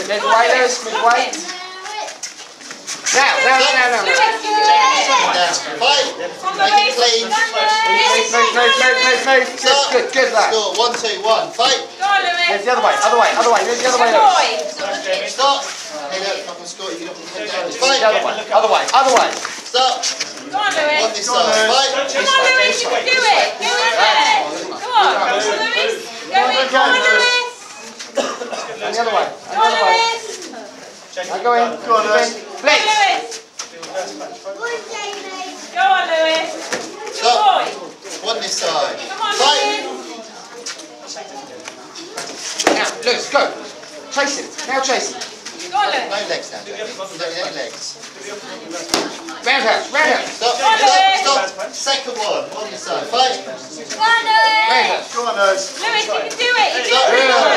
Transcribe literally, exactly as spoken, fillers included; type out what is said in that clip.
Mid way, Lewis, mid way. Now, now, now, now. Fight. Make it clean. Move, move, move, move, move, move. Good, good, good, lad. Score. One, two, one. Fight. Go on, Lewis. Move the other way, other way, other way. Move the other way, Lewis. Stop. Head up. Not going to score if you don't put the head down. Fight. The other way, other way, other way. Stop. Go on, Lewis. On this side. Fight. Come on, Lewis. You can do it. Go in there. Go on. Go on, Lewis. Go in. Go on, Lewis. And the other way. And Go the on, other way. Lewis. Now go in. Go on, Lewis. Go on, Lewis. Go on, Lewis. Good boy. On this side. Come on, Fight. Lewis. Now, Lewis, go. Chase him. Now chase him. Go on, Lewis. No legs now. No legs. Roundhouse, roundhouse. Stop. Go on, Stop. Lewis. Stop. Second one. On this side. Fight. Go on, Lewis. Roundhouse. Go on, Lewis. Lewis, you can do it. You do Stop. it.